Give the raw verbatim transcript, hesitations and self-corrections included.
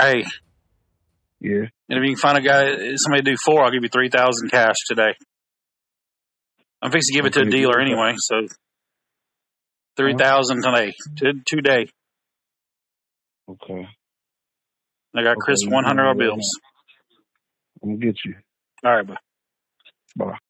Hey. Yeah. And if you can find a guy, somebody to do four, I'll give you three thousand cash today. I'm fixing to give it to a dealer anyway, so three thousand today, today. Okay. I got Chris okay, one hundred dollar bills. I'm gonna get you. All right, bye. Bye.